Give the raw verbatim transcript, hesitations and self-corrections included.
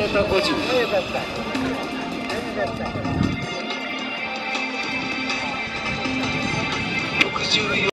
たごじゅう。ろくじゅうよん